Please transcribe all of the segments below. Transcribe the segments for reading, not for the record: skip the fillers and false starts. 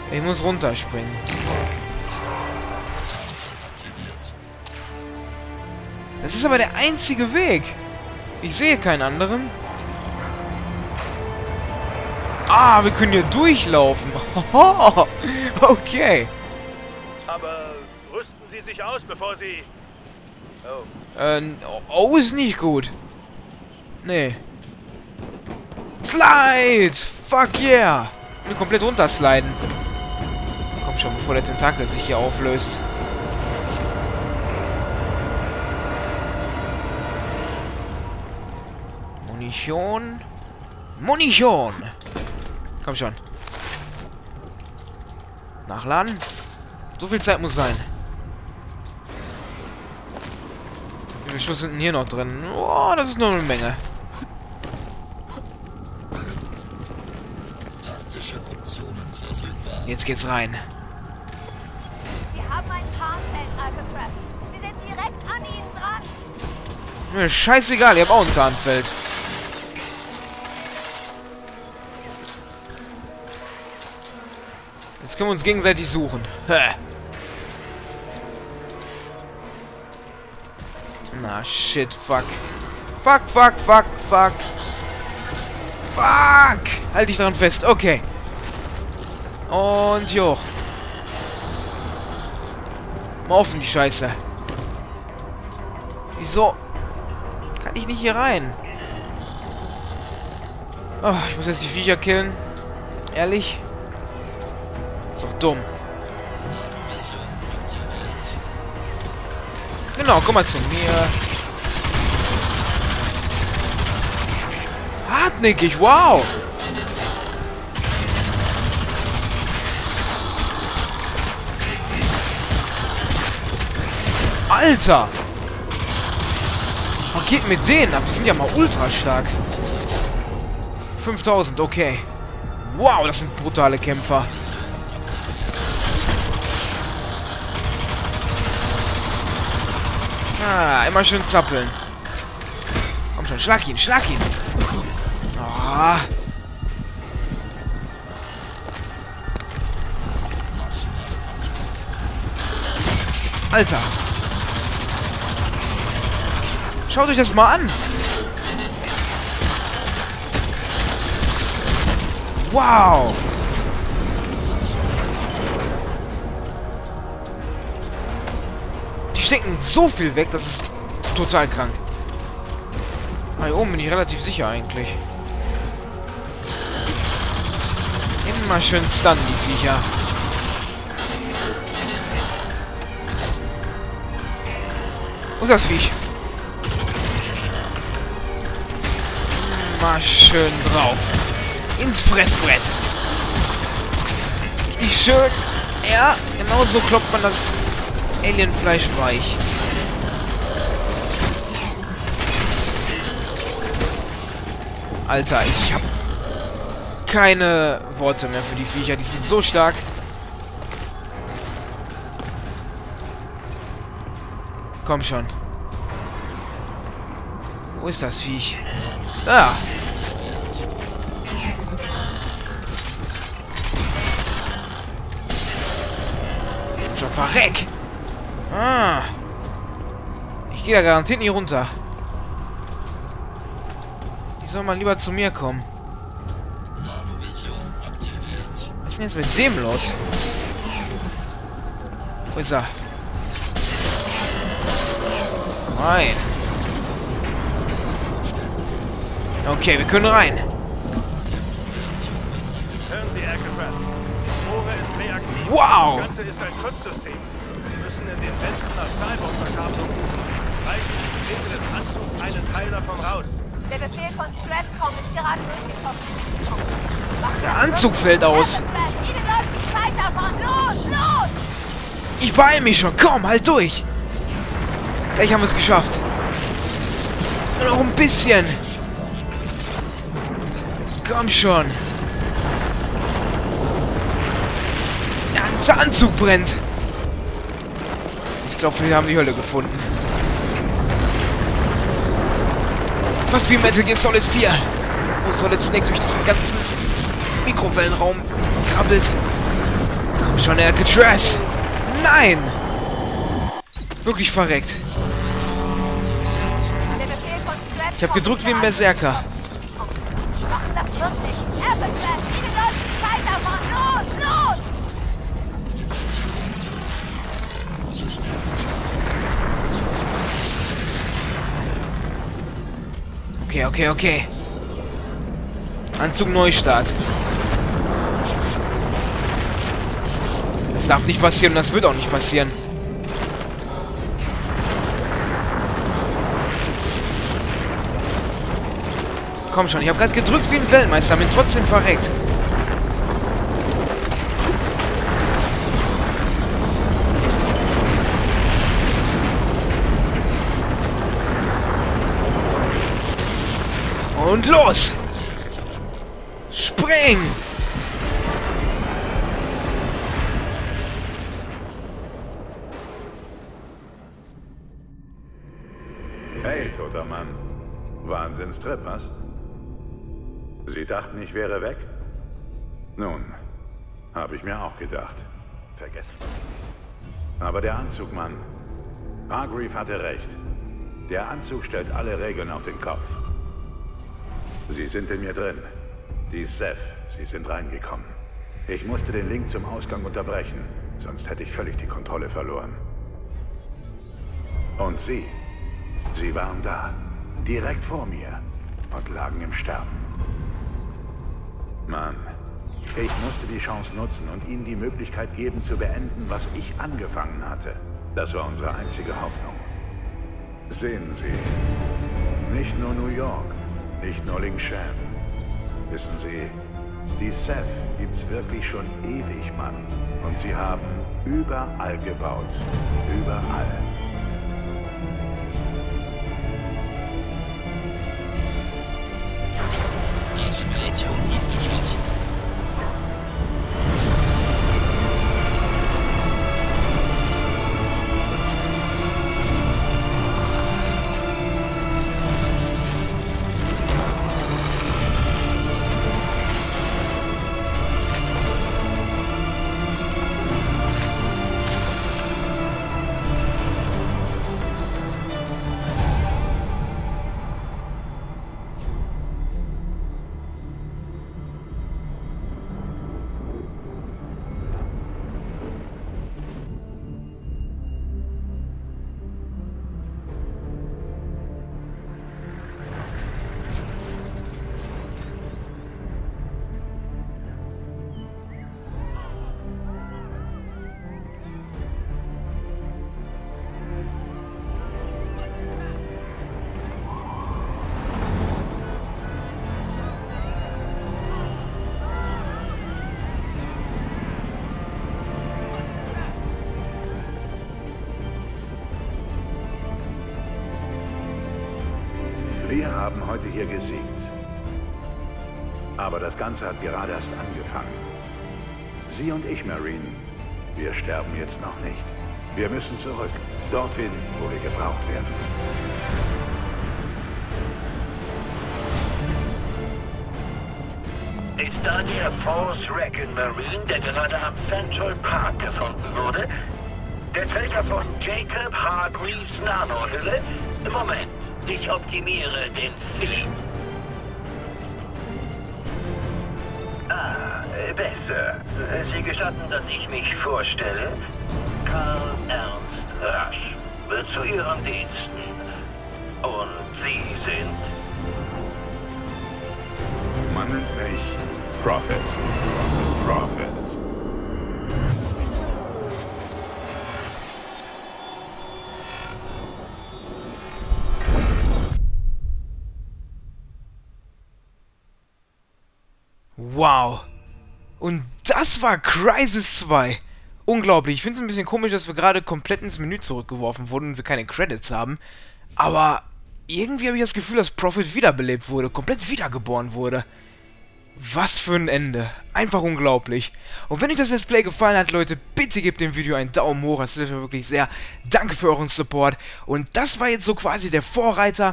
Ich muss runterspringen. Das ist aber der einzige Weg. Ich sehe keinen anderen. Ah, wir können hier durchlaufen. Okay. Aber rüsten Sie sich aus, bevor Sie... Oh, ist nicht gut. Nee. Slide! Fuck yeah! Ich will komplett runtersliden. Komm schon, bevor der Tentakel sich hier auflöst. Munition. Munition! Komm schon. Nachladen. So viel Zeit muss sein. Wie viele Schuss sind denn hier noch drin? Oh, das ist noch eine Menge. Jetzt geht's rein. Sie haben ein Tarnfeld, Alcatraz. Sie sind direkt an Ihnen dran. Mir scheißegal, ihr habt auch ein Tarnfeld. Jetzt können wir uns gegenseitig suchen. Na, shit, fuck. Fuck, fuck, fuck, fuck. Fuck! Halt dich daran fest, okay. Und jo. Mal offen, die Scheiße. Wieso? Kann ich nicht hier rein? Oh, ich muss jetzt die Viecher killen. Ehrlich? Ist doch dumm. Genau, komm mal zu mir. Hartnäckig, wow! Alter! Was geht mit denen ab? Die sind ja mal ultra stark. 5000, okay. Wow, das sind brutale Kämpfer. Ah, immer schön zappeln. Komm schon, schlag ihn, schlag ihn. Ah. Alter. Schaut euch das mal an. Wow. Die stecken so viel weg, das ist total krank. Ah, hier oben bin ich relativ sicher eigentlich. Immer schön stunnen, die Viecher. Wo ist das Viech? Mal schön drauf. Ins Fressbrett. Richtig schön. Ja, genau so kloppt man das Alienfleisch weich. Alter, ich hab keine Worte mehr für die Viecher. Die sind so stark. Komm schon. Wo ist das Viech? Da. Schon verreck. Ah. Ich gehe da garantiert nicht runter. Die soll mal lieber zu mir kommen. Was ist denn jetzt mit dem los? Wo ist er? Rein. Okay, wir können rein. Hören Sie, Alcatraz. Die Tore ist reaktiv. Wow! Das Ganze ist ein Schutzsystem. Sie müssen in den Westen nach Stahlbauverkabelung suchen. Reißen Sie hinter dem Anzug einen Teil davon raus. Der Befehl von Stratcom ist gerade durchgekommen. Der Anzug fällt aus. Ihnen läuft die Zeit davon. Los, los! Ich beeil mich schon. Komm, halt durch. Gleich haben wir es geschafft. Nur noch ein bisschen. Komm schon. Der ganze Anzug brennt. Ich glaube, wir haben die Hölle gefunden. Was wie Metal Gear Solid 4. Wo Solid Snake durch diesen ganzen Mikrowellenraum krabbelt. Komm schon, Alcatraz! Nein! Wirklich verreckt. Der Befehl von Stretch Ich habe gedrückt wie ein Berserker. Die machen das wirklich. Alcatraz, ihnen läuft die Zeit davon. Los, los! Okay. Anzug Neustart. Das darf nicht passieren und das wird auch nicht passieren. Komm schon, ich habe gerade gedrückt wie ein Weltmeister, bin trotzdem verreckt. Und los! Spring! Hey, toter Mann. Wahnsinnstrip, was? Sie dachten, ich wäre weg? Nun, habe ich mir auch gedacht. Vergessen. Aber der Anzug, Mann. Hargreave hatte recht. Der Anzug stellt alle Regeln auf den Kopf. Sie sind in mir drin. Die Ceph, sie sind reingekommen. Ich musste den Link zum Ausgang unterbrechen, sonst hätte ich völlig die Kontrolle verloren. Und sie waren da, direkt vor mir und lagen im Sterben. Mann, ich musste die Chance nutzen und ihnen die Möglichkeit geben zu beenden, was ich angefangen hatte. Das war unsere einzige Hoffnung. Sehen Sie, nicht nur New York, nicht nur Lingshan. Wissen Sie, die Ceph gibt's wirklich schon ewig, Mann. Und sie haben überall gebaut. Überall. Die Simulation gibt geschlossen. Wir haben heute hier gesiegt. Aber das Ganze hat gerade erst angefangen. Sie und ich, Marine, wir sterben jetzt noch nicht. Wir müssen zurück, dorthin, wo wir gebraucht werden. Ist da der Force Recon Marine, der gerade am Central Park gefunden wurde? Der Träger von Jacob Hargreaves Nanohülle? Moment, ich optimiere den Feed. Besser. Sie gestatten, dass ich mich vorstelle? Karl Ernst Rasch wird zu Ihren Diensten. Und Sie sind? Man nennt mich Prophet. Prophet. Wow. Und das war Crysis 2. Unglaublich. Ich finde es ein bisschen komisch, dass wir gerade komplett ins Menü zurückgeworfen wurden und wir keine Credits haben. Aber irgendwie habe ich das Gefühl, dass Prophet wiederbelebt wurde, komplett wiedergeboren wurde. Was für ein Ende. Einfach unglaublich. Und wenn euch das Let's Play gefallen hat, Leute, bitte gebt dem Video einen Daumen hoch. Das hilft mir wirklich sehr. Danke für euren Support. Und das war jetzt so quasi der Vorreiter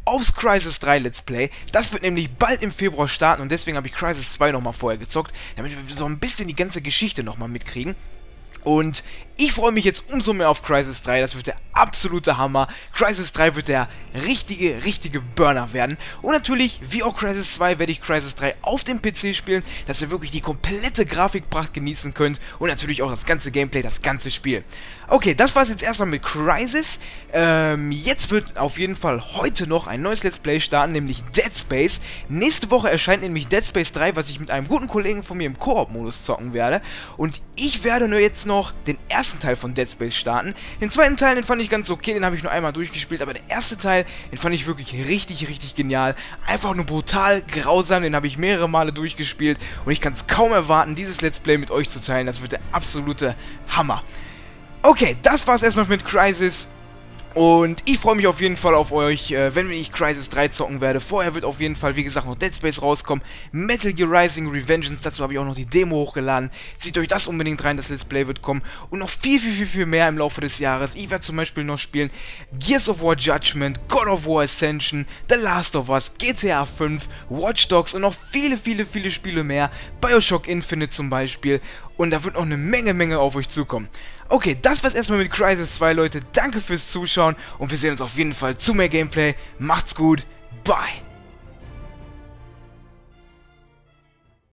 aufs Crysis 3 Let's Play. Das wird nämlich bald im Februar starten und deswegen habe ich Crysis 2 nochmal vorher gezockt, damit wir so ein bisschen die ganze Geschichte nochmal mitkriegen. Und ich freue mich jetzt umso mehr auf Crysis 3, das wird der absolute Hammer. Crysis 3 wird der richtige Burner werden. Und natürlich, wie auch Crysis 2, werde ich Crysis 3 auf dem PC spielen, dass ihr wirklich die komplette Grafikpracht genießen könnt und natürlich auch das ganze Gameplay, das ganze Spiel. Okay, das war's jetzt erstmal mit Crysis. Jetzt wird auf jeden Fall heute noch ein neues Let's Play starten, nämlich Dead Space. Nächste Woche erscheint nämlich Dead Space 3, was ich mit einem guten Kollegen von mir im Koop-Modus zocken werde. Und ich werde nur jetzt noch den ersten Teil von Dead Space starten. Den zweiten Teil, den fand ich ganz okay, den habe ich nur einmal durchgespielt, aber der erste Teil, den fand ich wirklich richtig genial. Einfach nur brutal grausam, den habe ich mehrere Male durchgespielt und ich kann es kaum erwarten, dieses Let's Play mit euch zu teilen. Das wird der absolute Hammer. Okay, das war's erstmal mit Crysis. Und ich freue mich auf jeden Fall auf euch, wenn ich Crysis 3 zocken werde. Vorher wird auf jeden Fall, wie gesagt, noch Dead Space rauskommen. Metal Gear Rising Revengeance, dazu habe ich auch noch die Demo hochgeladen. Zieht euch das unbedingt rein, das Let's Play wird kommen. Und noch viel mehr im Laufe des Jahres. Ich werde zum Beispiel noch spielen Gears of War Judgment, God of War Ascension, The Last of Us, GTA 5, Watch Dogs und noch viele Spiele mehr. Bioshock Infinite zum Beispiel. Und da wird noch eine Menge auf euch zukommen. Okay, das war's erstmal mit Crysis 2, Leute. Danke fürs Zuschauen und wir sehen uns auf jeden Fall zu mehr Gameplay. Macht's gut. Bye.